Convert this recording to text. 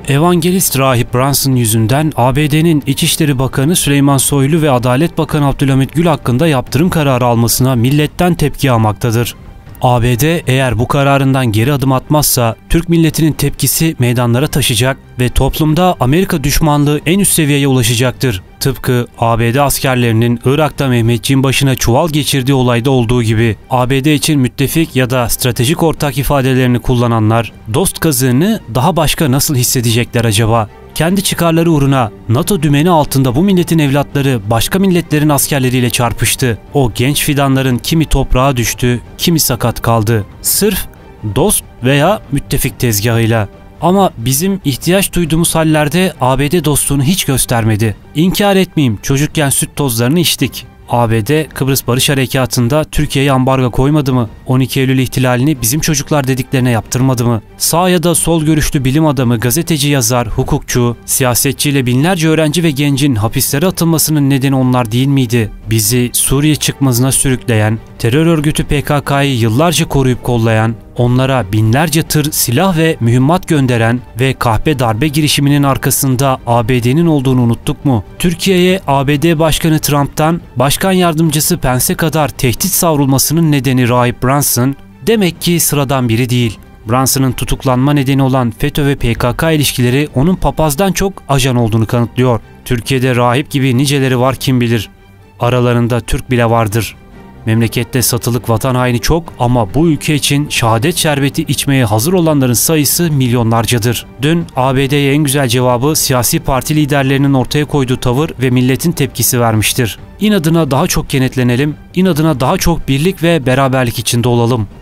Evangelist rahip Brunson yüzünden ABD'nin İçişleri Bakanı Süleyman Soylu ve Adalet Bakanı Abdülhamit Gül hakkında yaptırım kararı almasına milletten tepki yağmaktadır. ABD eğer bu kararından geri adım atmazsa Türk milletinin tepkisi meydanlara taşacak ve toplumda Amerika düşmanlığı en üst seviyeye ulaşacaktır. Tıpkı ABD askerlerinin Irak'ta Mehmetçiğin başına çuval geçirdiği olayda olduğu gibi. ABD için müttefik ya da stratejik ortak ifadelerini kullananlar dost kazığını daha başka nasıl hissedecekler acaba? Kendi çıkarları uğruna NATO dümeni altında bu milletin evlatları başka milletlerin askerleriyle çarpıştı. O genç fidanların kimi toprağa düştü, kimi sakat kaldı. Sırf dost veya müttefik tezgahıyla. Ama bizim ihtiyaç duyduğumuz hallerde ABD dostluğunu hiç göstermedi. İnkar etmeyeyim, çocukken süt tozlarını içtik. ABD Kıbrıs Barış Harekatı'nda Türkiye'ye ambargo koymadı mı? 12 Eylül ihtilalini bizim çocuklar dediklerine yaptırmadı mı? Sağ ya da sol görüşlü bilim adamı, gazeteci, yazar, hukukçu, siyasetçiyle binlerce öğrenci ve gencin hapislere atılmasının nedeni onlar değil miydi? Bizi Suriye çıkmazına sürükleyen, terör örgütü PKK'yı yıllarca koruyup kollayan, onlara binlerce tır silah ve mühimmat gönderen ve kahpe darbe girişiminin arkasında ABD'nin olduğunu unuttuk mu? Türkiye'ye ABD Başkanı Trump'tan Başkan Yardımcısı Pence'e kadar tehdit savrulmasının nedeni rahip Brunson demek ki sıradan biri değil. Brunson'ın tutuklanma nedeni olan FETÖ ve PKK ilişkileri onun papazdan çok ajan olduğunu kanıtlıyor. Türkiye'de rahip gibi niceleri var kim bilir. Aralarında Türk bile vardır. Memlekette satılık vatan haini çok ama bu ülke için şehadet şerbeti içmeye hazır olanların sayısı milyonlarcadır. Dün ABD'ye en güzel cevabı siyasi parti liderlerinin ortaya koyduğu tavır ve milletin tepkisi vermiştir. İnadına daha çok kenetlenelim, inadına daha çok birlik ve beraberlik içinde olalım.